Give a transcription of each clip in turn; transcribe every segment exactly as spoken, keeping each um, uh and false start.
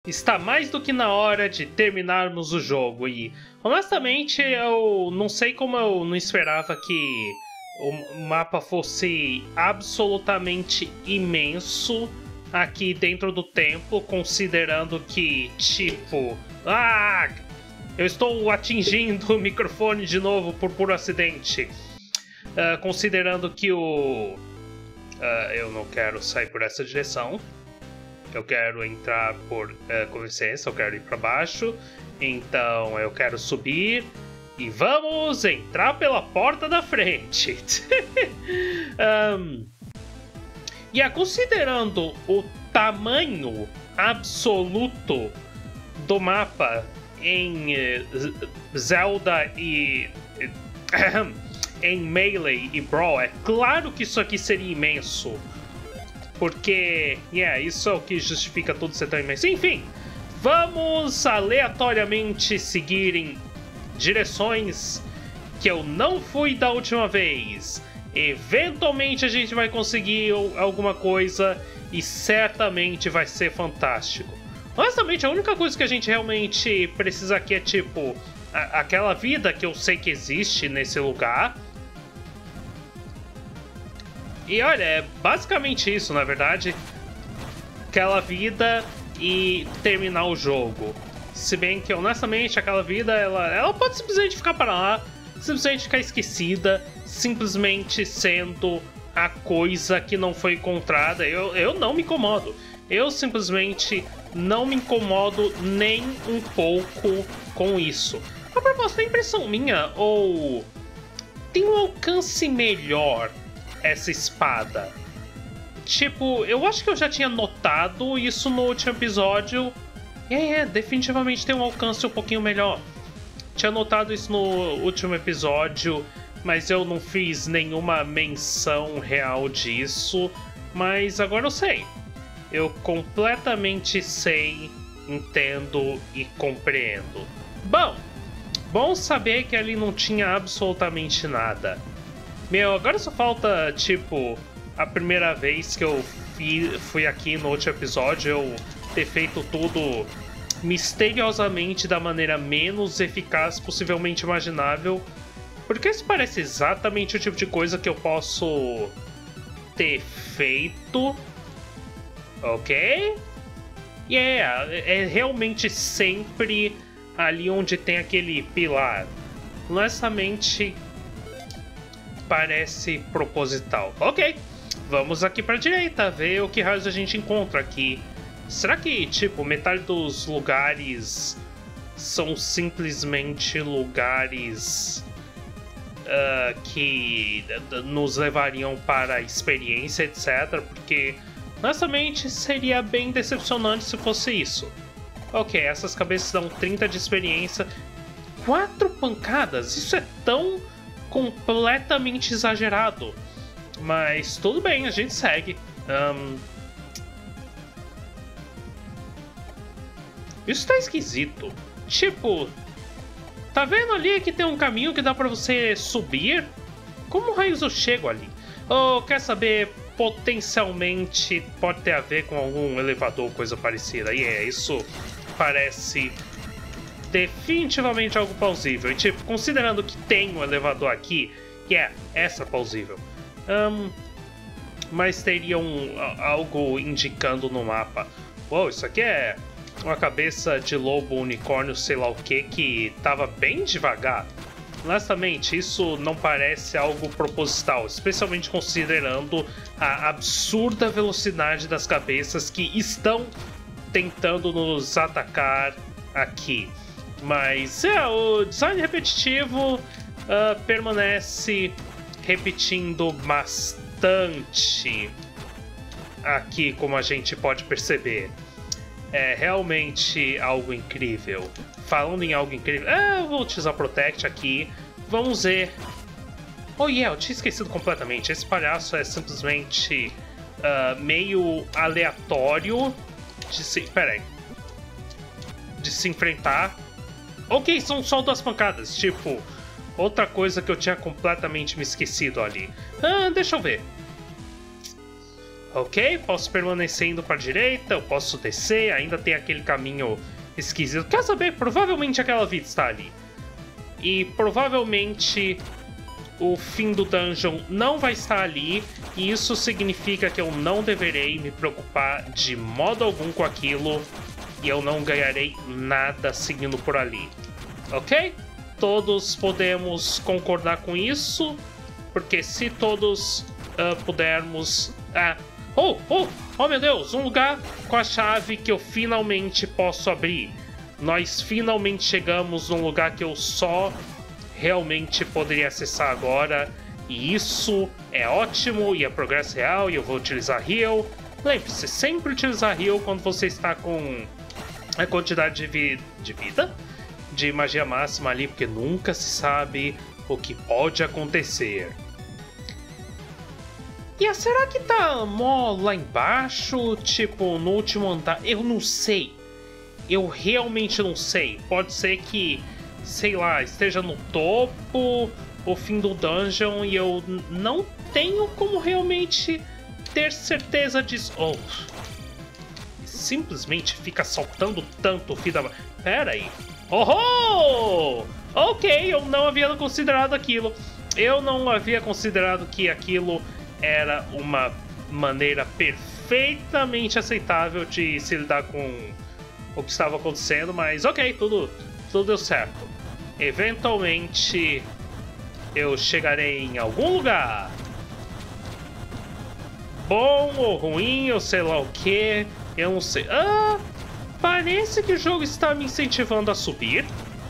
Está mais do que na hora de terminarmos o jogo e, honestamente, eu não sei como eu não esperava que o mapa fosse absolutamente imenso aqui dentro do templo, considerando que, tipo... Ah! Eu estou atingindo o microfone de novo por puro acidente. Uh, considerando que o... Uh, eu não quero sair por essa direção. Eu quero entrar por... Uh, com licença, eu quero ir para baixo. Então eu quero subir. E vamos entrar pela porta da frente. um, e é considerando o tamanho absoluto do mapa em uh, Zelda e... Uh, em Melee e Brawl, é claro que isso aqui seria imenso. Porque, yeah, isso é o que justifica tudo ser tão imenso. Enfim, vamos aleatoriamente seguir em direções que eu não fui da última vez. Eventualmente a gente vai conseguir alguma coisa e certamente vai ser fantástico. Honestamente, a única coisa que a gente realmente precisa aqui é tipo a aquela vida que eu sei que existe nesse lugar. E olha, é basicamente isso, na verdade. Aquela vida e terminar o jogo. Se bem que, honestamente, aquela vida, ela, ela pode simplesmente ficar para lá, simplesmente ficar esquecida, simplesmente sendo a coisa que não foi encontrada. Eu, eu não me incomodo. Eu simplesmente não me incomodo nem um pouco com isso. A propósito, é impressão minha ou tem um alcance melhor essa espada? Tipo, eu acho que eu já tinha notado isso no último episódio. É, é, definitivamente tem um alcance um pouquinho melhor. Tinha notado isso no último episódio, mas eu não fiz nenhuma menção real disso. Mas agora eu sei. Eu completamente sei, entendo e compreendo. Bom, bom saber que ali não tinha absolutamente nada. Meu, agora só falta, tipo, a primeira vez que eu fi, fui aqui no último episódio, eu ter feito tudo misteriosamente da maneira menos eficaz possivelmente imaginável. Porque isso parece exatamente o tipo de coisa que eu posso ter feito. Ok? E yeah, é, é realmente sempre ali onde tem aquele pilar. Honestamente, parece proposital. Ok, vamos aqui para a direita, ver o que raios a gente encontra aqui. Será que, tipo, metade dos lugares são simplesmente lugares uh, que nos levariam para a experiência, etcétera? Porque, honestamente, seria bem decepcionante se fosse isso. Ok, essas cabeças dão trinta de experiência. Quatro pancadas? Isso é tão completamente exagerado. Mas tudo bem, a gente segue. Um... Isso tá esquisito. Tipo, tá vendo ali que tem um caminho que dá pra você subir? Como raios eu chego ali? Ou quer saber, potencialmente pode ter a ver com algum elevador ou coisa parecida. E é, isso parece definitivamente algo plausível. E tipo, considerando que tem um elevador aqui, que é essa plausível. Um, mas teria um, algo indicando no mapa. Uou, isso aqui é uma cabeça de lobo, unicórnio, sei lá o que, que tava bem devagar. Honestamente, isso não parece algo proposital, especialmente considerando a absurda velocidade das cabeças que estão tentando nos atacar aqui. Mas é, o design repetitivo uh, permanece repetindo bastante aqui, como a gente pode perceber. É realmente algo incrível. Falando em algo incrível, é, eu vou utilizar Protect aqui. Vamos ver. Oh yeah, eu tinha esquecido completamente. Esse palhaço é simplesmente uh, meio aleatório de se... Pera aí. De se enfrentar. Ok, são só duas pancadas. Tipo, outra coisa que eu tinha completamente me esquecido ali. Ah, deixa eu ver. Ok, posso permanecer indo para a direita, eu posso descer, ainda tem aquele caminho esquisito. Quer saber? Provavelmente aquela vida está ali. E provavelmente o fim do dungeon não vai estar ali. E isso significa que eu não deverei me preocupar de modo algum com aquilo. E eu não ganharei nada seguindo por ali. Ok? Todos podemos concordar com isso. Porque se todos uh, pudermos... Ah, oh, oh, oh meu Deus, um lugar com a chave que eu finalmente posso abrir. Nós finalmente chegamos num lugar que eu só realmente poderia acessar agora. E isso é ótimo e é progresso real e eu vou utilizar Heal. Lembre-se, sempre utilizar Heal quando você está com a quantidade de, vi de vida, de magia máxima ali, porque nunca se sabe o que pode acontecer. E será que tá mó lá embaixo, tipo, no último andar? Eu não sei. Eu realmente não sei. Pode ser que, sei lá, esteja no topo, o fim do dungeon, e eu não tenho como realmente ter certeza disso. Oh, simplesmente fica saltando tanto o fim da... Pera aí. Oh! Ok, eu não havia considerado aquilo. Eu não havia considerado que aquilo era uma maneira perfeitamente aceitável de se lidar com o que estava acontecendo, mas ok, tudo, tudo deu certo. Eventualmente eu chegarei em algum lugar. Bom ou ruim, ou sei lá o que, eu não sei. Ah, parece que o jogo está me incentivando a subir.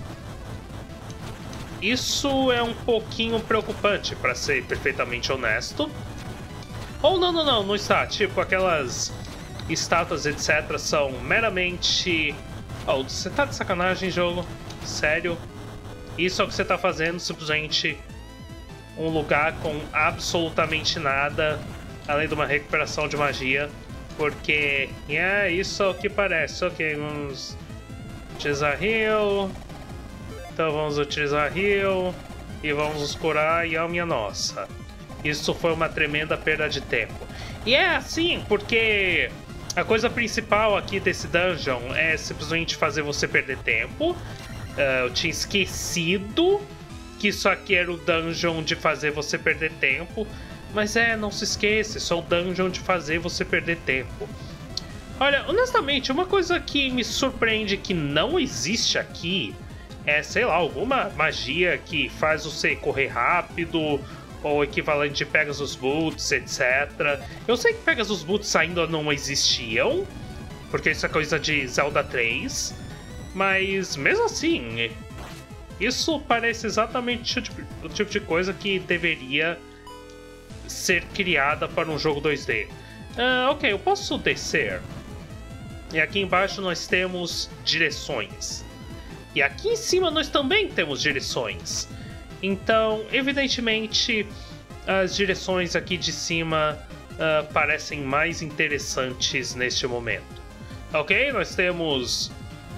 Isso é um pouquinho preocupante, para ser perfeitamente honesto. Ou não, não, não, não está. Tipo, aquelas estátuas, etcétera são meramente... Oh, você tá de sacanagem, jogo? Sério? Isso é o que você tá fazendo, simplesmente um lugar com absolutamente nada, além de uma recuperação de magia. Porque, é, yeah, isso é o que parece. Ok, vamos utilizar Heal. Então vamos utilizar Heal e vamos nos curar, e a minha nossa. Isso foi uma tremenda perda de tempo. E é assim, porque a coisa principal aqui desse dungeon é simplesmente fazer você perder tempo. Uh, eu tinha esquecido que isso aqui era o dungeon de fazer você perder tempo. Mas é, não se esqueça, isso é o dungeon de fazer você perder tempo. Olha, honestamente, uma coisa que me surpreende que não existe aqui é, sei lá, alguma magia que faz você correr rápido, ou equivalente de Pegasus Boots, etcétera. Eu sei que Pegasus Boots ainda não existiam, porque isso é coisa de Zelda três, mas mesmo assim, isso parece exatamente o tipo, o tipo de coisa que deveria ser criada para um jogo dois D. Uh, ok, eu posso descer. E aqui embaixo nós temos direções. E aqui em cima nós também temos direções. Então, evidentemente, as direções aqui de cima uh, parecem mais interessantes neste momento. Ok, nós temos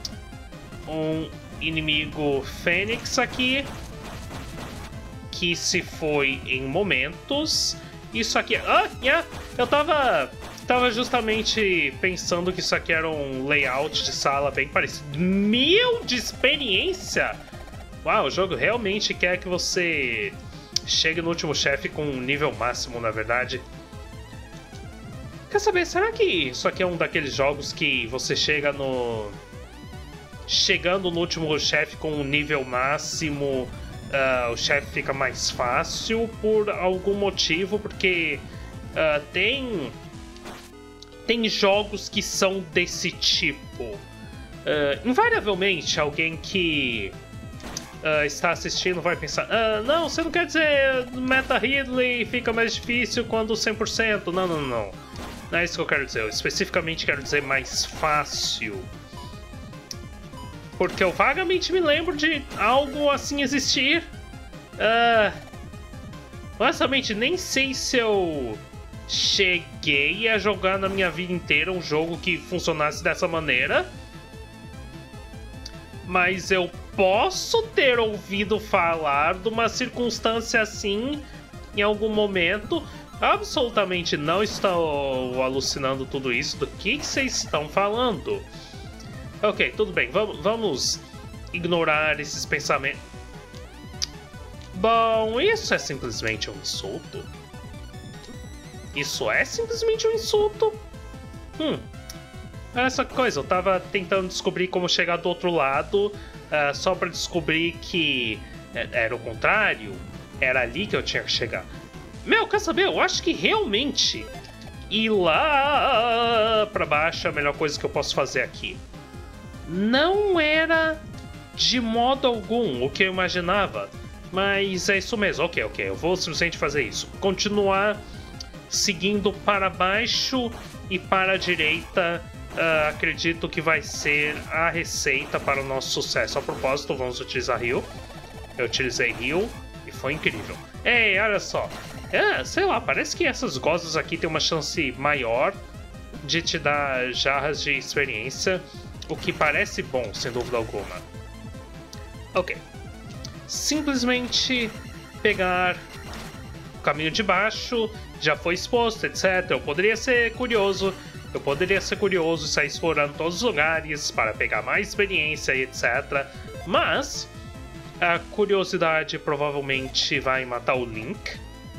um inimigo Fênix aqui, que se foi em momentos. Isso aqui... Ah, yeah, eu tava, tava justamente pensando que isso aqui era um layout de sala bem parecido. Mil de experiência! Uau, o jogo realmente quer que você chegue no último chefe com um nível máximo, na verdade. Quer saber, será que isso aqui é um daqueles jogos que você chega no... Chegando no último chefe com um nível máximo, uh, o chefe fica mais fácil por algum motivo, porque uh, tem... Tem jogos que são desse tipo. Uh, invariavelmente, alguém que... Uh, está assistindo vai pensar, uh, não, você não quer dizer Meta Ridley fica mais difícil quando cem por cento. Não, não, não. Não é isso que eu quero dizer. Eu especificamente quero dizer mais fácil. Porque eu vagamente me lembro de algo assim existir. Uh, honestamente, nem sei se eu cheguei a jogar na minha vida inteira um jogo que funcionasse dessa maneira. Mas eu posso ter ouvido falar de uma circunstância assim em algum momento. absolutamente não estou alucinando tudo isso. Do que que vocês estão falando? Ok, tudo bem. Vamos, vamos ignorar esses pensamentos. Bom, isso é simplesmente um insulto. Isso é simplesmente um insulto? Hum. Essa coisa, eu tava tentando descobrir como chegar do outro lado, uh, só pra descobrir que era o contrário. Era ali que eu tinha que chegar. Meu, quer saber? Eu acho que realmente ir lá pra baixo é a melhor coisa que eu posso fazer aqui. Não era de modo algum o que eu imaginava, mas é isso mesmo. Ok, ok, eu vou simplesmente fazer isso. Continuar seguindo para baixo e para a direita. Uh, acredito que vai ser a receita para o nosso sucesso. A propósito, vamos utilizar Heal. Eu utilizei Heal e foi incrível. Ei, olha só. É, sei lá, parece que essas gostas aqui tem uma chance maior de te dar jarras de experiência, o que parece bom, sem dúvida alguma. Ok. Simplesmente pegar o caminho de baixo, já foi exposto, etcétera. Eu poderia ser curioso. Eu poderia ser curioso e sair explorando todos os lugares para pegar mais experiência e etcétera. Mas a curiosidade provavelmente vai matar o Link.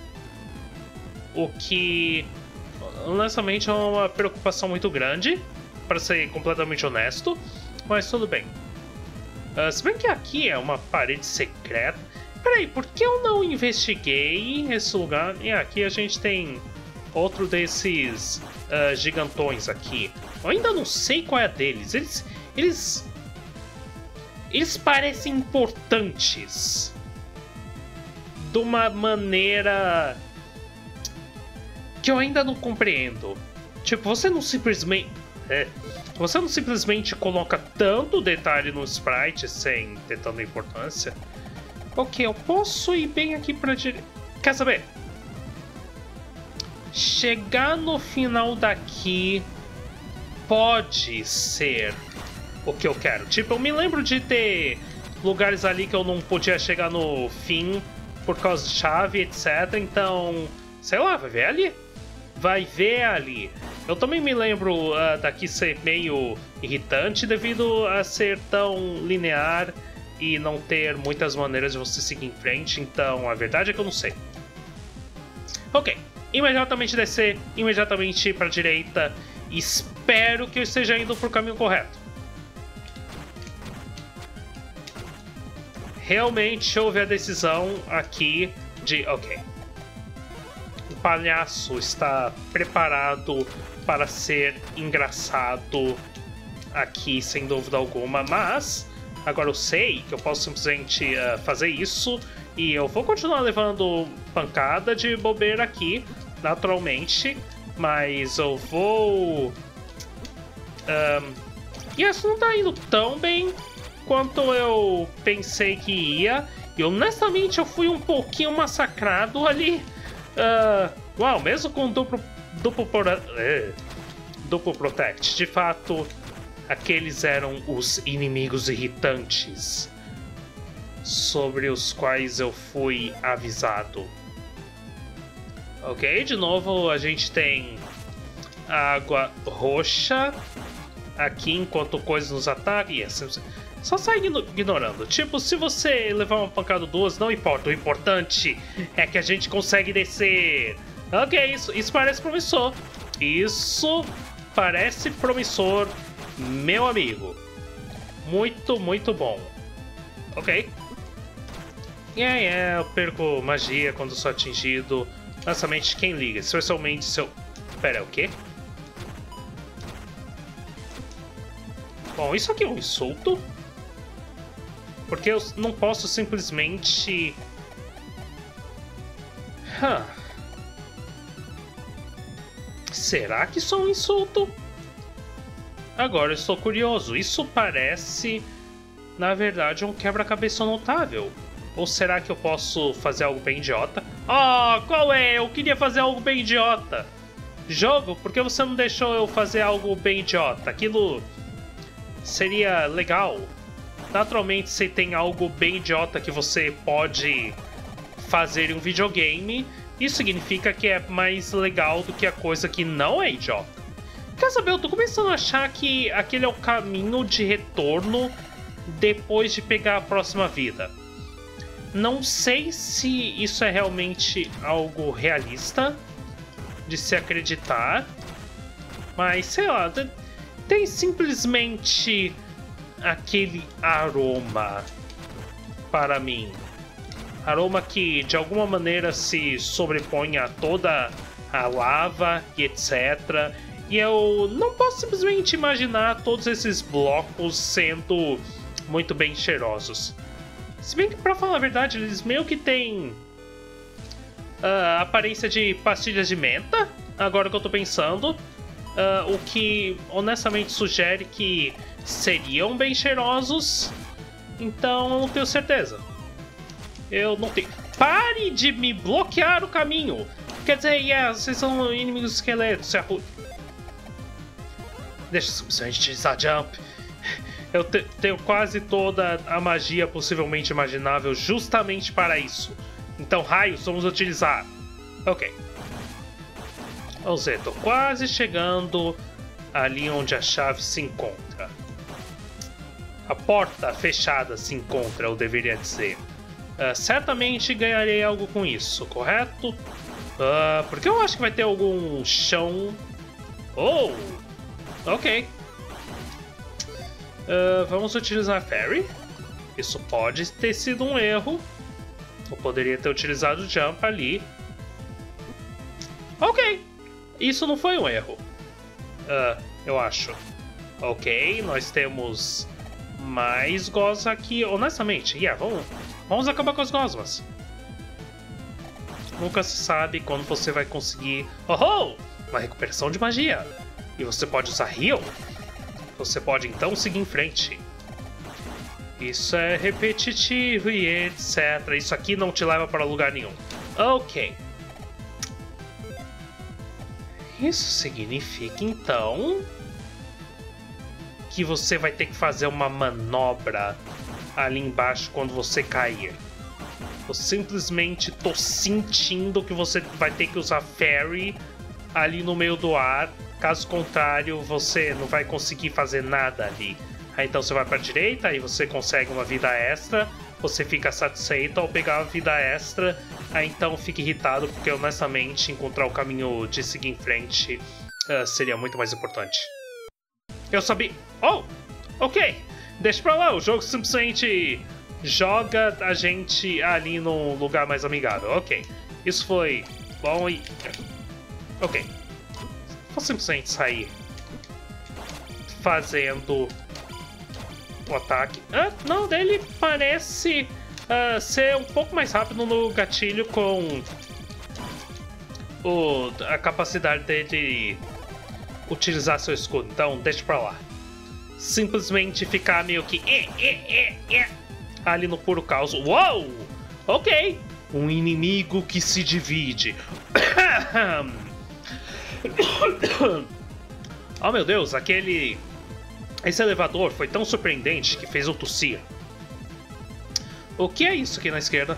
O que, honestamente, é uma preocupação muito grande, para ser completamente honesto. Mas tudo bem. Uh, se bem que aqui é uma parede secreta. Peraí, por que eu não investiguei esse lugar? E aqui a gente tem outro desses uh, gigantões aqui. Eu ainda não sei qual é a deles. Eles, eles, eles parecem importantes de uma maneira que eu ainda não compreendo. Tipo, você não simplesmente, é, você não simplesmente coloca tanto detalhe no sprite sem ter tanta importância. Ok, eu posso ir bem aqui pra direita. Quer saber? Chegar no final daqui pode ser o que eu quero. Tipo, eu me lembro de ter lugares ali que eu não podia chegar no fim por causa de chave, etcétera. Então, sei lá, vai ver ali. Vai ver ali. Eu também me lembro uh, daqui ser meio irritante devido a ser tão linear e não ter muitas maneiras de você seguir em frente. Então, a verdade é que eu não sei. Ok. Imediatamente descer, imediatamente para a direita. Espero que eu esteja indo para o caminho correto. Realmente houve a decisão aqui de... Ok. O palhaço está preparado para ser engraçado aqui, sem dúvida alguma. Mas agora eu sei que eu posso simplesmente uh, fazer isso. E eu vou continuar levando pancada de bobeira aqui, naturalmente, mas eu vou... Um, e isso não tá indo tão bem quanto eu pensei que ia. E honestamente eu fui um pouquinho massacrado ali. Uh, uau, mesmo com duplo, duplo, uh, duplo protect. De fato, aqueles eram os inimigos irritantes sobre os quais eu fui avisado. Ok, de novo a gente tem água roxa aqui enquanto coisas nos atacam. Yes, só sai ignorando. Tipo, se você levar uma pancada ou duas, não importa. O importante é que a gente consegue descer. Ok, isso, isso parece promissor. Isso parece promissor, meu amigo. Muito, muito bom. Ok. E aí, é, eu perco magia quando sou atingido. Honestamente, quem liga? Especialmente se eu... Pera, o quê? Bom, isso aqui é um insulto? Porque eu não posso simplesmente... Huh. Será que isso é um insulto? Agora eu estou curioso. Isso parece, na verdade, um quebra-cabeça notável. Ou será que eu posso fazer algo bem idiota? Oh, qual é? Eu queria fazer algo bem idiota. Jogo, por que você não deixou eu fazer algo bem idiota? Aquilo seria legal. Naturalmente, se tem algo bem idiota que você pode fazer em um videogame, Isso significa que é mais legal do que a coisa que não é idiota. Quer saber, eu tô começando a achar que aquele é o caminho de retorno depois de pegar a próxima vida. Não sei se isso é realmente algo realista de se acreditar, mas sei lá, tem simplesmente aquele aroma para mim. Aroma que de alguma maneira se sobrepõe a toda a lava e etcétera. E eu não posso simplesmente imaginar todos esses blocos sendo muito bem cheirosos. Se bem que, pra falar a verdade, eles meio que têm uh, aparência de pastilhas de menta, agora que eu tô pensando. Uh, o que honestamente sugere que seriam bem cheirosos. Então eu não tenho certeza. Eu não tenho. Pare de me bloquear o caminho! Quer dizer, yeah, vocês são inimigos esqueletos. Deixa eu simplesmente utilizar jump. Eu te tenho quase toda a magia possivelmente imaginável justamente para isso. Então, raios, vamos utilizar. Ok. Vamos ver, tô quase chegando ali onde a chave se encontra. A porta fechada se encontra, eu deveria dizer. Uh, certamente ganharei algo com isso, correto? Uh, porque eu acho que vai ter algum chão... Oh! Ok. Uh, vamos utilizar Fairy. Isso pode ter sido um erro. Eu poderia ter utilizado o Jump ali. Ok. Isso não foi um erro. Uh, eu acho. Ok, nós temos mais gosmas aqui. Honestamente, yeah, vamos, vamos acabar com as gosmas. Nunca se sabe quando você vai conseguir... Oh, oh! Uma recuperação de magia. E você pode usar Heal. Você pode então seguir em frente. Isso é repetitivo e etcétera. Isso aqui não te leva para lugar nenhum. Ok. Isso significa então que você vai ter que fazer uma manobra ali embaixo quando você cair. Eu simplesmente tô sentindo que você vai ter que usar Fairy ali no meio do ar. Caso contrário, você não vai conseguir fazer nada ali. Aí então você vai para a direita, aí você consegue uma vida extra. Você fica satisfeito ao pegar a vida extra. Aí então fica irritado, porque honestamente encontrar o caminho de seguir em frente uh, seria muito mais importante. Eu sabia... Oh! Ok! Deixa pra lá, o jogo simplesmente joga a gente ali num lugar mais amigável. Ok. Isso foi bom e... Ok. Vou simplesmente sair fazendo o ataque. Ah, não, dele parece uh, ser um pouco mais rápido no gatilho com o, a capacidade dele utilizar seu escudo. Então, deixa pra lá. Simplesmente ficar meio que eh, eh, eh, eh, ali no puro caos. Uou! Ok. Um inimigo que se divide. Oh meu Deus, aquele... Esse elevador foi tão surpreendente que fez eu tossir. O que é isso aqui na esquerda?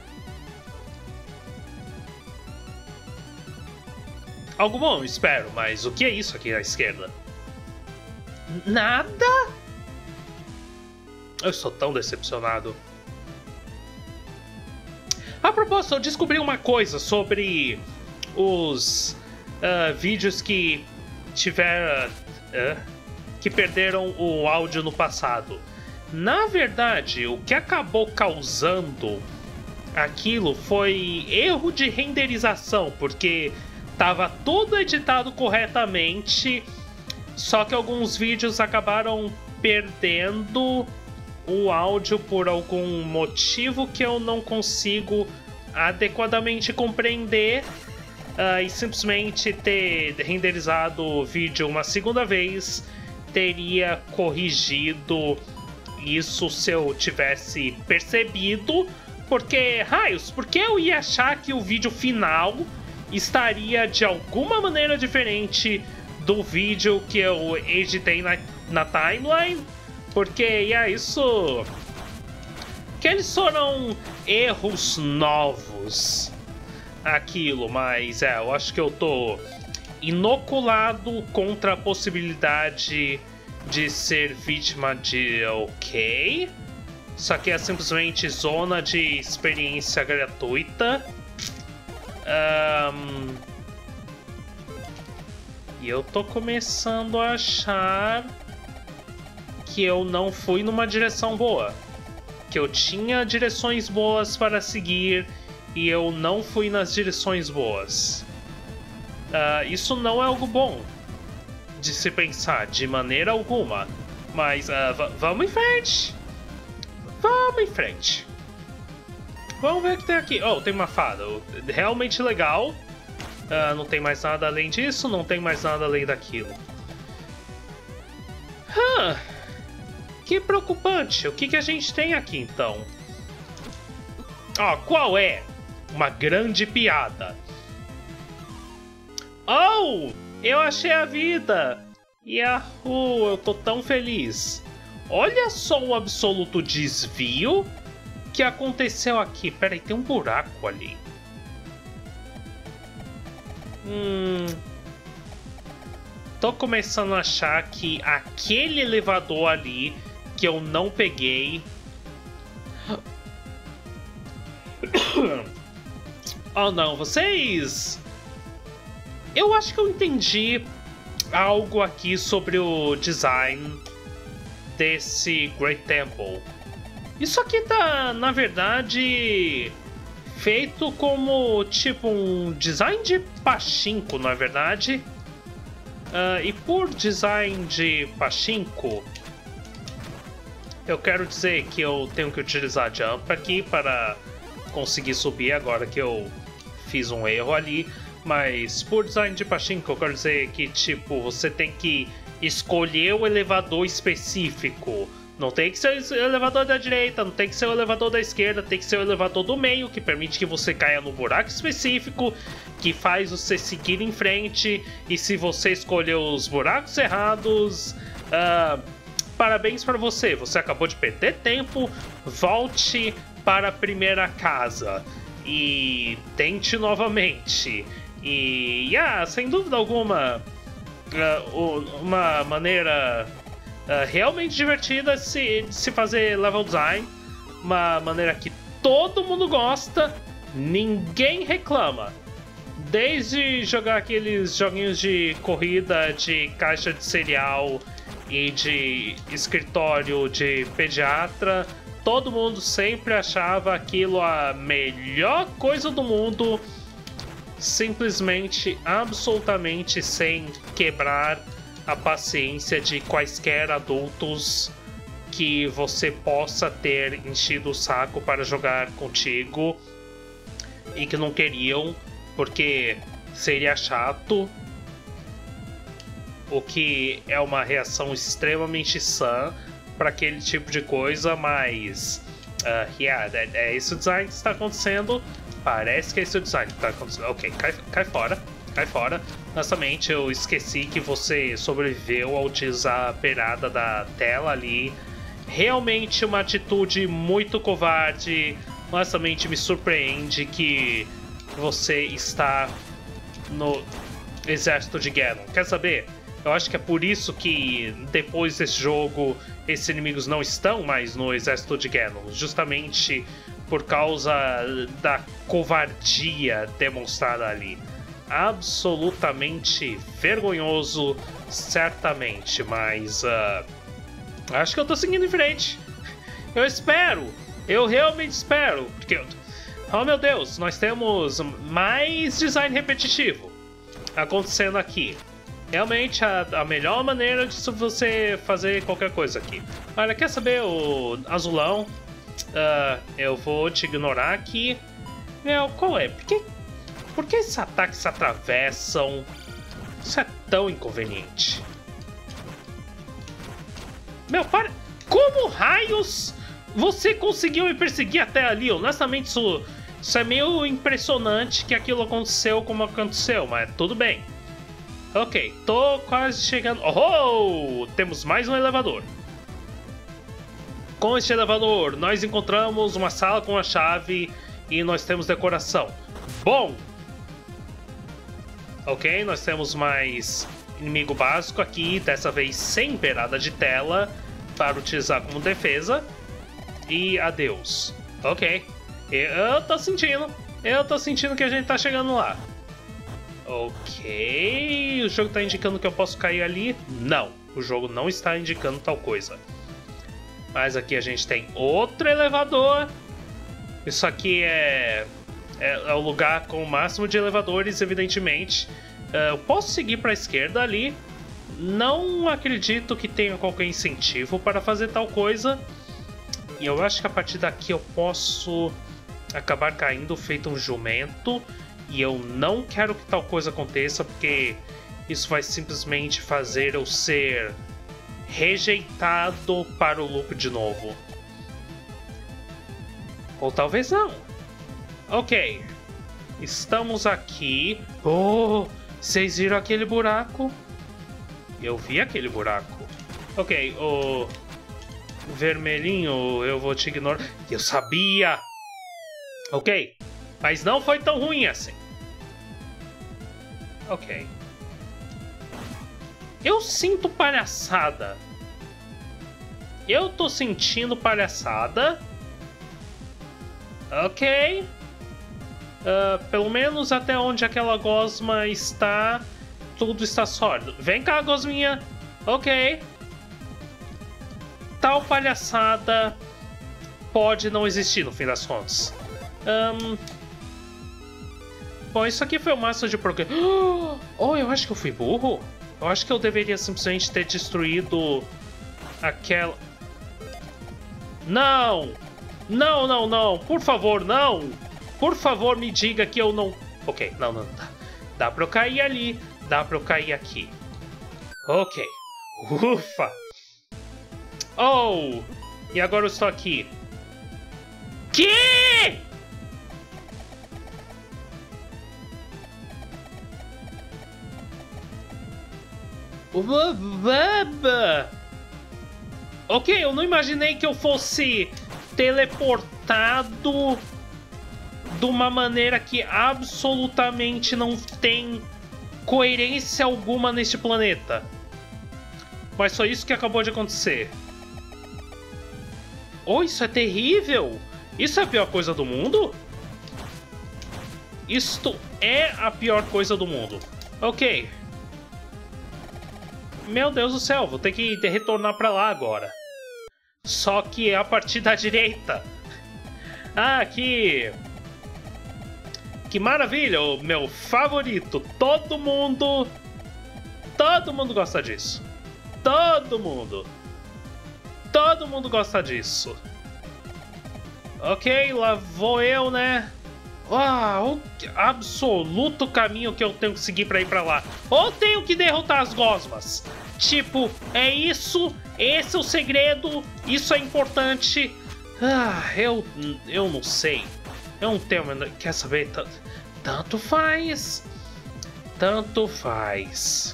Algo bom, espero, mas o que é isso aqui na esquerda? Nada? Eu estou tão decepcionado. A propósito, eu descobri uma coisa sobre os... Uh, vídeos que tiveram uh, que perderam o áudio no passado. Na verdade, o que acabou causando aquilo foi erro de renderização, porque estava tudo editado corretamente, só que alguns vídeos acabaram perdendo o áudio por algum motivo que eu não consigo adequadamente compreender. Uh, e simplesmente ter renderizado o vídeo uma segunda vez teria corrigido isso se eu tivesse percebido. Porque, raios, porque eu ia achar que o vídeo final estaria de alguma maneira diferente do vídeo que eu editei na, na timeline? Porque, yeah, isso... que eles foram erros novos. aquilo, mas é, eu acho que eu tô inoculado contra a possibilidade de ser vítima de... Ok. Isso aqui é simplesmente zona de experiência gratuita. Um... E eu tô começando a achar que eu não fui numa direção boa. Que eu tinha direções boas para seguir e eu não fui nas direções boas. Uh, isso não é algo bom de se pensar, de maneira alguma. Mas uh, vamos em frente. Vamos em frente. Vamos ver o que tem aqui. Oh, tem uma fada. Realmente legal. Uh, não tem mais nada além disso. Não tem mais nada além daquilo. Huh. Que preocupante. O que, que a gente tem aqui, então? Ó, oh, qual é? Uma grande piada. Oh! Eu achei a vida! Yahoo! Eu tô tão feliz. Olha só o absoluto desvio que aconteceu aqui. Pera aí, tem um buraco ali. Hum... Tô começando a achar que aquele elevador ali que eu não peguei... Oh não, vocês... Eu acho que eu entendi algo aqui sobre o design desse Great Temple. Isso aqui tá, na verdade, feito como tipo um design de pachinko, na verdade. Uh, e por design de pachinko, eu quero dizer que eu tenho que utilizar jump aqui para conseguir subir agora que eu fiz um erro ali. Mas por design de pachinko, eu quero dizer que tipo, você tem que escolher o elevador específico. Não tem que ser o elevador da direita, não tem que ser o elevador da esquerda, tem que ser o elevador do meio, que permite que você caia no buraco específico, que faz você seguir em frente. E se você escolher os buracos errados, uh, parabéns para você, você acabou de perder tempo, volte para a primeira casa e tente novamente. E, yeah, sem dúvida alguma, uh, uma maneira uh, realmente divertida de se, de se fazer level design. Uma maneira que todo mundo gosta, ninguém reclama. Desde jogar aqueles joguinhos de corrida de caixa de cereal e de escritório de pediatra, todo mundo sempre achava aquilo a melhor coisa do mundo, simplesmente, absolutamente sem quebrar a paciência de quaisquer adultos que você possa ter enchido o saco para jogar contigo e que não queriam, porque seria chato, o que é uma reação extremamente sã para aquele tipo de coisa, mas uh, yeah, é, é esse o design que está acontecendo. Parece que é esse o design que está acontecendo. Ok, cai, cai fora, cai fora. Honestamente, eu esqueci que você sobreviveu ao utilizar a beirada da tela ali. Realmente uma atitude muito covarde. Honestamente, me surpreende que você está no exército de Ganon. Quer saber? Eu acho que é por isso que depois desse jogo esses inimigos não estão mais no exército de Ganon, justamente por causa da covardia demonstrada ali. Absolutamente vergonhoso, certamente, mas uh, acho que eu tô seguindo em frente. Eu espero, eu realmente espero, porque, oh meu Deus, nós temos mais design repetitivo acontecendo aqui. Realmente a, a melhor maneira de você fazer qualquer coisa aqui. Olha, quer saber, o azulão? Uh, eu vou te ignorar aqui. Meu, qual é? Por que, por que esses ataques se atravessam? Isso é tão inconveniente. Meu, para... Como raios você conseguiu me perseguir até ali? Honestamente, isso, isso é meio impressionante que aquilo aconteceu como aconteceu, mas tudo bem. Ok, tô quase chegando... Oh! Temos mais um elevador. Com este elevador, nós encontramos uma sala com a chave e nós temos decoração. Bom, Ok, nós temos mais inimigo básico aqui, dessa vez sem beirada de tela, para utilizar como defesa. E adeus. Ok, eu tô sentindo, eu tô sentindo que a gente tá chegando lá. Ok, o jogo tá indicando que eu posso cair ali? Não, o jogo não está indicando tal coisa. Mas aqui a gente tem outro elevador. Isso aqui é, é, é o lugar com o máximo de elevadores, evidentemente. Uh, eu posso seguir para a esquerda ali. Não acredito que tenha qualquer incentivo para fazer tal coisa. E eu acho que a partir daqui eu posso acabar caindo feito um jumento. E eu não quero que tal coisa aconteça, porque isso vai simplesmente fazer eu ser rejeitado para o loop de novo. Ou talvez não. Ok. Estamos aqui. Oh, vocês viram aquele buraco? Eu vi aquele buraco. Ok, o vermelhinho, eu vou te ignorar. Eu sabia! Ok, mas não foi tão ruim assim. Ok. Eu sinto palhaçada. Eu tô sentindo palhaçada. Ok. Uh, pelo menos até onde aquela gosma está, tudo está sólido. Vem cá, gosminha. Ok. Tal palhaçada pode não existir no fim das contas. Um... Bom, isso aqui foi o máximo de progresso. Oh, eu acho que eu fui burro. Eu acho que eu deveria simplesmente ter destruído aquela... Não! Não, não, não! Por favor, não! Por favor, me diga que eu não... Ok, não, não, dá. Dá pra eu cair ali, dá pra eu cair aqui. Ok. Ufa! Oh! E agora eu estou aqui. Que? Ok, eu não imaginei que eu fosse teleportado de uma maneira que absolutamente não tem coerência alguma neste planeta. Mas foi isso que acabou de acontecer. Oh, isso é terrível! Isso é a pior coisa do mundo? Isto é a pior coisa do mundo. Ok. Meu Deus do céu, vou ter que retornar pra lá agora. Só que é a partir da direita. Ah, que... Que maravilha, o meu favorito. Todo mundo... Todo mundo gosta disso. Todo mundo. Todo mundo gosta disso. Ok, lá vou eu, né? Ah, o absoluto caminho que eu tenho que seguir pra ir pra lá. Ou tenho que derrotar as gosmas. Tipo, é isso, esse é o segredo, isso é importante. Ah, eu, eu não sei. Eu não tenho... Quer saber? Tanto faz. Tanto faz.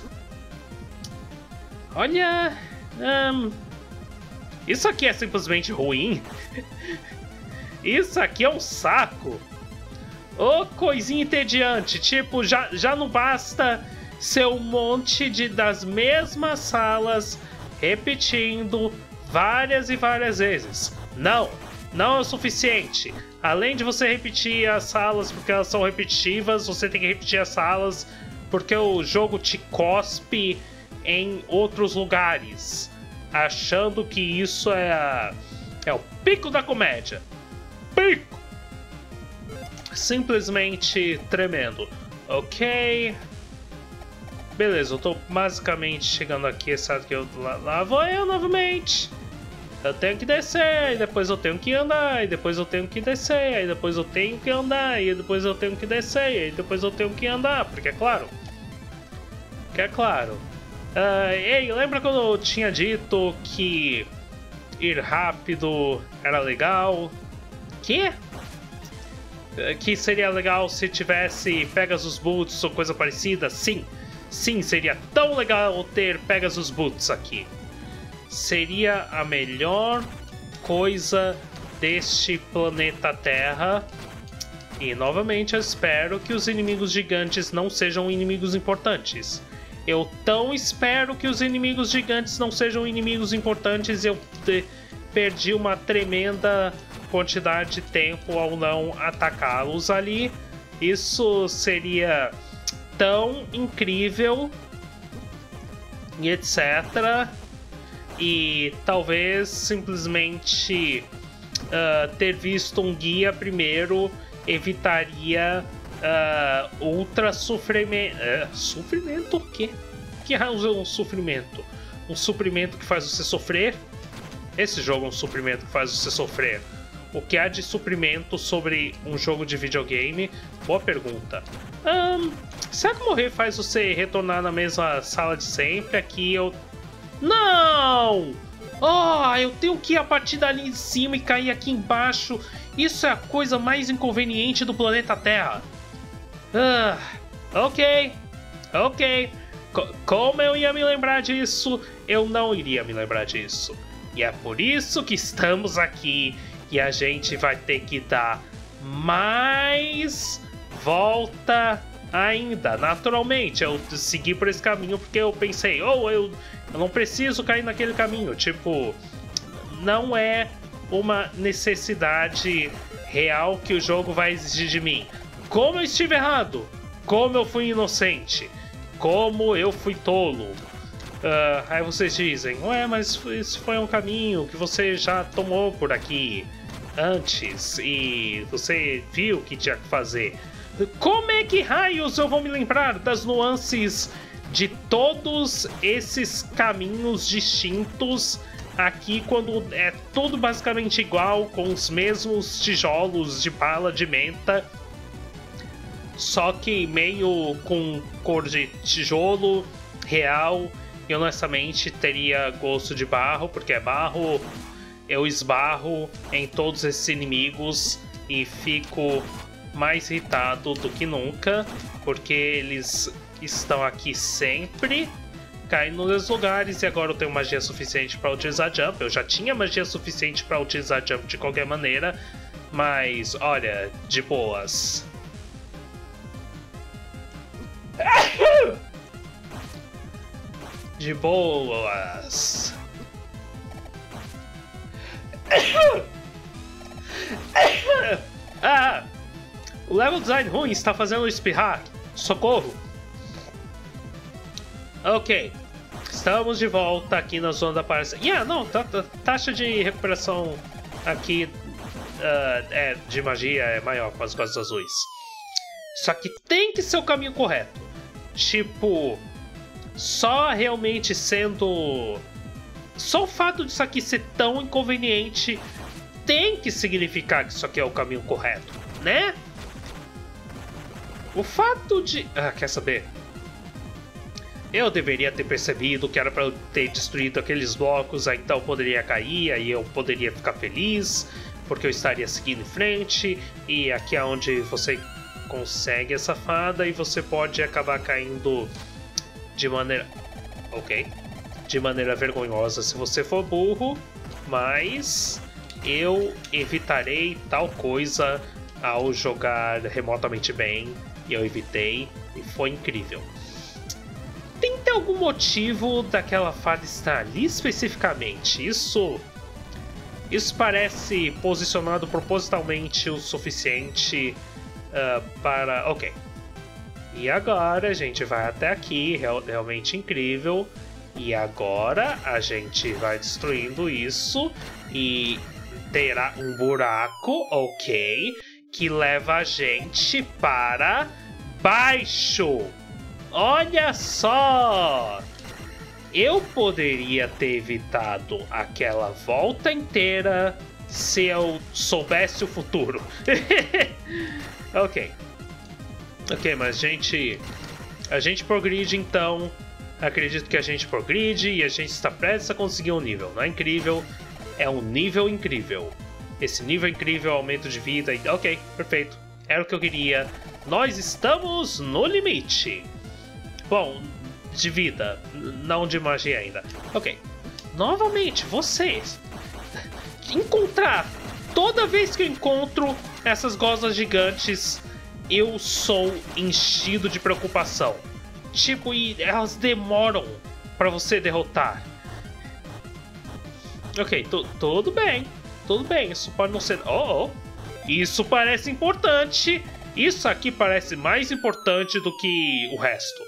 Olha... Um, isso aqui é simplesmente ruim. Isso aqui é um saco. Ô, oh, coisinha entediante. Tipo, já, já não basta ser um monte de, das mesmas salas repetindo várias e várias vezes. Não, não é o suficiente. Além de você repetir as salas porque elas são repetitivas, você tem que repetir as salas porque o jogo te cospe em outros lugares, achando que isso é, a, é o pico da comédia. Pico! Simplesmente tremendo. Ok. Beleza, eu tô basicamente chegando aqui, exceto que eu... Lá, lá vou eu novamente. Eu tenho que descer, aí depois eu tenho que andar, aí depois eu tenho que descer, aí depois eu tenho que andar, aí depois eu tenho que descer, aí depois eu tenho que andar, porque é claro. Porque é claro. Uh, ei, lembra quando eu tinha dito que ir rápido era legal? Que? Que seria legal se tivesse Pegasus Boots ou coisa parecida? Sim, sim, seria tão legal ter Pegasus Boots aqui. Seria a melhor coisa deste planeta Terra. E novamente eu espero que os inimigos gigantes não sejam inimigos importantes. Eu tão espero que os inimigos gigantes não sejam inimigos importantes e eu perdi uma tremenda quantidade de tempo ao não atacá-los ali. Isso seria tão incrível e etcétera. E talvez simplesmente uh, ter visto um guia primeiro evitaria uh, ultra sofrimento. Uh, sofrimento o quê? Que raio é um sofrimento? Um suprimento que faz você sofrer? Esse jogo é um suprimento que faz você sofrer. O que há de suprimento sobre um jogo de videogame? Boa pergunta. Um, será que morrer faz você retornar na mesma sala de sempre? Aqui eu... Não! Oh, eu tenho que ir a partir dali em cima e cair aqui embaixo. Isso é a coisa mais inconveniente do planeta Terra. Ah, ok. Ok. Co- como eu ia me lembrar disso? Eu não iria me lembrar disso. E é por isso que estamos aqui. E a gente vai ter que dar mais volta ainda. Naturalmente, eu segui por esse caminho porque eu pensei, oh, eu, eu não preciso cair naquele caminho. Tipo, não é uma necessidade real que o jogo vai exigir de mim. Como eu estive errado, como eu fui inocente, como eu fui tolo. Uh, aí vocês dizem, ué, mas isso foi um caminho que você já tomou por aqui antes e você viu o que tinha que fazer. Como é que raios eu vou me lembrar das nuances de todos esses caminhos distintos aqui quando é tudo basicamente igual, com os mesmos tijolos de bala de menta, só que meio com cor de tijolo real? E honestamente teria gosto de barro, porque é barro. Eu esbarro em todos esses inimigos e fico mais irritado do que nunca, porque eles estão aqui sempre, caem nos lugares, e agora eu tenho magia suficiente para utilizar jump. Eu já tinha magia suficiente para utilizar jump de qualquer maneira, mas olha, de boas. De boas. Ah! O level design ruim está fazendo eu espirrar. Socorro! Ok. Estamos de volta aqui na zona da parça. Yeah, não, tá, tá, taxa de recuperação aqui uh, é, de magia é maior com as coisas azuis. Só que tem que ser o caminho correto. Tipo... Só realmente sendo... Só o fato disso aqui ser tão inconveniente tem que significar que isso aqui é o caminho correto, né? O fato de... Ah, quer saber? Eu deveria ter percebido que era para eu ter destruído aqueles blocos, aí então eu poderia cair, aí eu poderia ficar feliz, porque eu estaria seguindo em frente, e aqui é onde você consegue essa fada e você pode acabar caindo... De maneira... Ok. De maneira vergonhosa se você for burro, mas eu evitarei tal coisa ao jogar remotamente bem, e eu evitei, e foi incrível. Tem que ter algum motivo daquela fada estar ali especificamente. Isso... Isso parece posicionado propositalmente o suficiente uh, para... Ok. E agora a gente vai até aqui, real, realmente incrível. E agora a gente vai destruindo isso e terá um buraco, ok, que leva a gente para baixo. Olha só! Eu poderia ter evitado aquela volta inteira se eu soubesse o futuro. Ok. Ok, mas a gente, a gente progride então, acredito que a gente progride e a gente está prestes a conseguir um nível, não é incrível? É um nível incrível. Esse nível incrível, aumento de vida, e ok, perfeito, era o que eu queria. Nós estamos no limite. Bom, de vida, não de magia ainda. Ok, novamente, vocês, encontrar Toda vez que eu encontro essas gosmas gigantes, eu sou enchido de preocupação. Tipo, e elas demoram pra você derrotar. Ok, tudo bem. Tudo bem, isso pode não ser... Oh, oh, isso parece importante. Isso aqui parece mais importante do que o resto.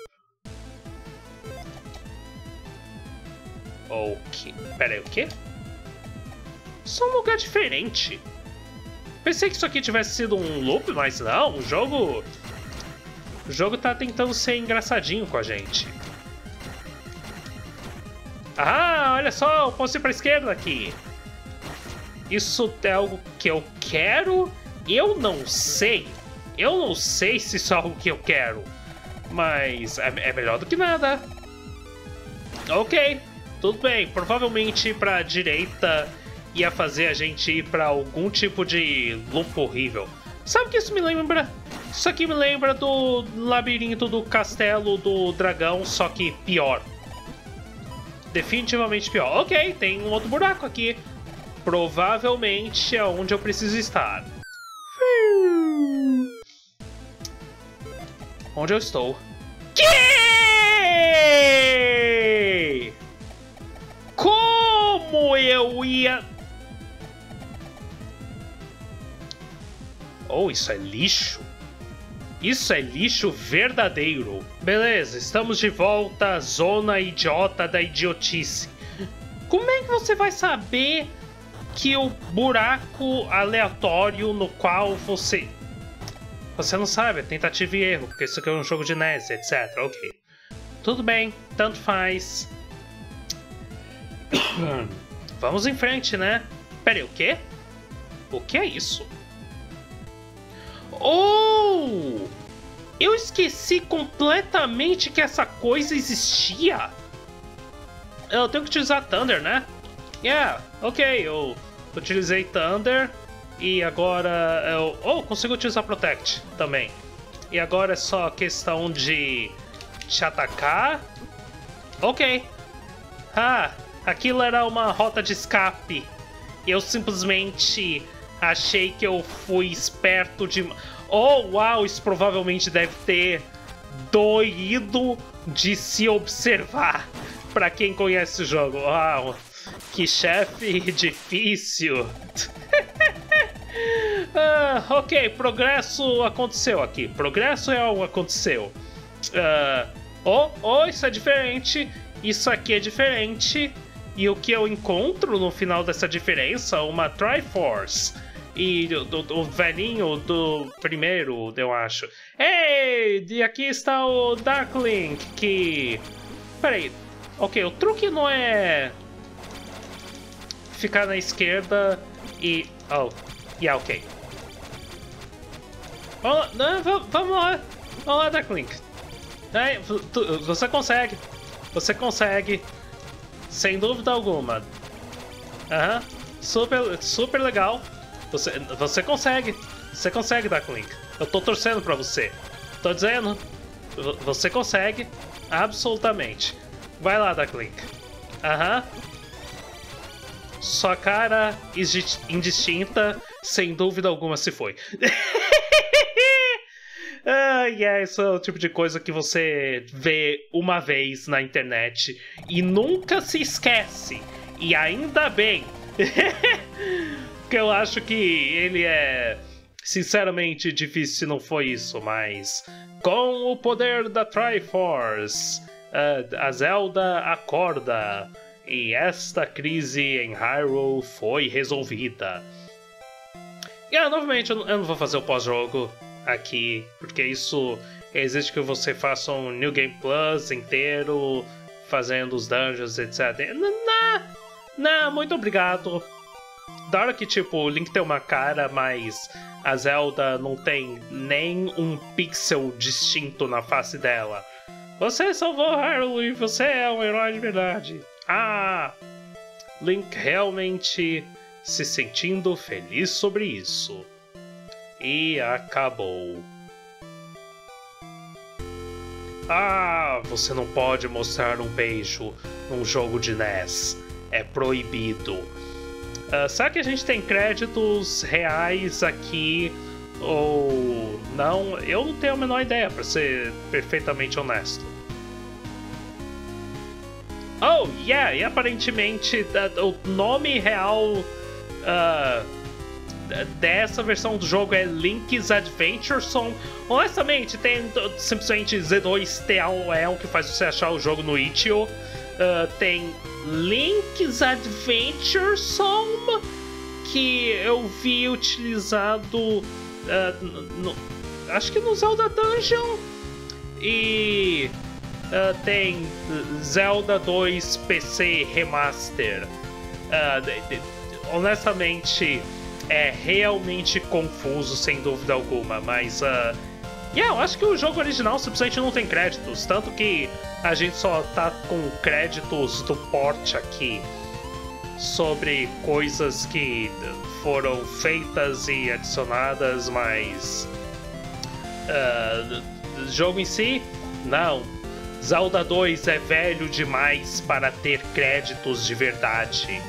Ok, pera aí, o quê? Isso é um lugar diferente. Pensei que isso aqui tivesse sido um loop, mas não, o jogo... O jogo tá tentando ser engraçadinho com a gente. Ah, olha só, eu posso ir pra esquerda aqui. Isso é algo que eu quero? Eu não sei. Eu não sei se isso é algo que eu quero. Mas é, é melhor do que nada. Ok, tudo bem. Provavelmente pra direita ia fazer a gente ir pra algum tipo de loop horrível. Sabe o que isso me lembra? Isso aqui me lembra do labirinto do castelo do dragão, só que pior. Definitivamente pior. Ok, tem um outro buraco aqui. Provavelmente é onde eu preciso estar. Onde eu estou? Que? Como eu ia... Oh, isso é lixo? Isso é lixo verdadeiro. Beleza, estamos de volta, zona idiota da idiotice. Como é que você vai saber que o buraco aleatório no qual você... Você não sabe, é tentativa e erro, porque isso aqui é um jogo de N E S, etcétera. Ok. Tudo bem, tanto faz. Vamos em frente, né? Pera aí, o quê? O que é isso? Oh! Eu esqueci completamente que essa coisa existia. Eu tenho que utilizar Thunder, né? Yeah, ok, eu utilizei Thunder e agora eu... Oh, consigo utilizar Protect também. E agora é só questão de te atacar. Ok. Ah, aquilo era uma rota de escape. Eu simplesmente achei que eu fui esperto de... Oh, uau, isso provavelmente deve ter doído de se observar. Pra quem conhece o jogo. Uau, que chefe difícil. ah, ok, progresso aconteceu aqui. Progresso é algo aconteceu. Uh, oh, oh, isso é diferente. Isso aqui é diferente. E o que eu encontro no final dessa diferença? Uma Triforce. E do, do, o velhinho do primeiro, eu acho. Ei, e aqui está o Darklink, que... Peraí. Ok, o truque não é... ficar na esquerda e... Oh, yeah, ok. Vamos lá, não, vamos lá. Vamos lá, Darklink. É, tu, você consegue. Você consegue. Sem dúvida alguma. Aham. Uhum. Super, super legal. Você, você consegue. Você consegue, Darklink. Eu tô torcendo pra você. Tô dizendo. Você consegue. Absolutamente. Vai lá, Darklink. Aham. Uhum. Sua cara indistinta, sem dúvida alguma, se foi. Ah, yeah, isso é o tipo de coisa que você vê uma vez na internet e nunca se esquece. E ainda bem. Que eu acho que ele é, sinceramente, difícil se não foi isso, mas com o poder da Triforce, a Zelda acorda e esta crise em Hyrule foi resolvida. E ah, novamente, eu não vou fazer o pós-jogo aqui, porque isso exige que você faça um New Game Plus inteiro, fazendo os dungeons, etcétera. Não, não, muito obrigado. Da hora que, tipo, o Link tem uma cara, mas a Zelda não tem nem um pixel distinto na face dela. Você salvou Hyrule e você é um herói de verdade. Ah! Link realmente se sentindo feliz sobre isso. E acabou. Ah, você não pode mostrar um beijo num jogo de N E S. É proibido. Uh, será que a gente tem créditos reais aqui ou não? Eu não tenho a menor ideia, para ser perfeitamente honesto. Oh, yeah, e aparentemente uh, o nome real uh, dessa versão do jogo é Link's Adventure Song. Honestamente, tem simplesmente Z dois T A O L que faz você achar o jogo no itch.io. Uh, tem Link's Adventure Song, que eu vi utilizado, uh, no, acho que no Zelda Dungeon. E uh, tem Zelda dois P C Remaster. Uh, de, de, honestamente, é realmente confuso, sem dúvida alguma, mas uh, yeah, eu acho que o jogo original simplesmente não tem créditos, tanto que a gente só tá com créditos do port aqui sobre coisas que foram feitas e adicionadas, mas uh, o jogo em si, não. Zelda dois é velho demais para ter créditos de verdade.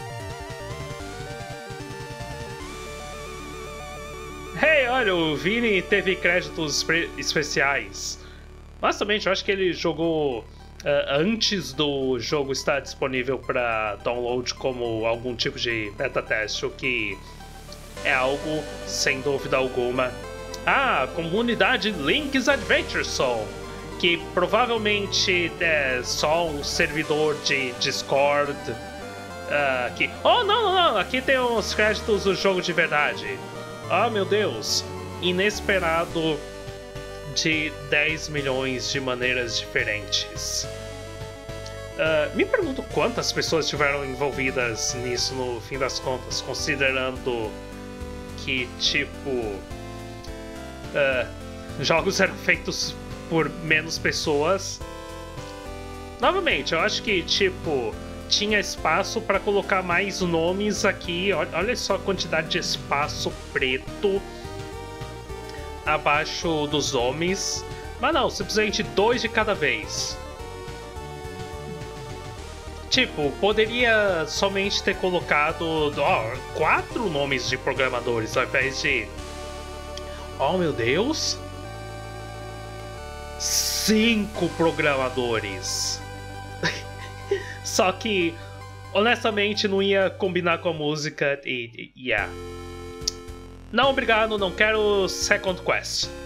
Hey, olha, o Vini teve créditos especiais. Honestamente, eu acho que ele jogou uh, antes do jogo estar disponível para download como algum tipo de beta teste, o que é algo sem dúvida alguma. Ah, comunidade Link's Adventure Song, que provavelmente é só um servidor de Discord. Uh, que... Oh, não, não, não, aqui tem os créditos do jogo de verdade. Ah, meu Deus, inesperado de dez milhões de maneiras diferentes. Uh, me pergunto quantas pessoas estiveram envolvidas nisso no fim das contas, considerando que, tipo, uh, jogos eram feitos por menos pessoas. Novamente, eu acho que, tipo, tinha espaço para colocar mais nomes aqui. Olha só a quantidade de espaço preto abaixo dos nomes. Mas não, simplesmente dois de cada vez. Tipo, poderia somente ter colocado ó, quatro nomes de programadores ao invés de... Oh, meu Deus! Cinco programadores! Só que, honestamente, não ia combinar com a música e... e yeah. Não, obrigado, não quero Second Quest.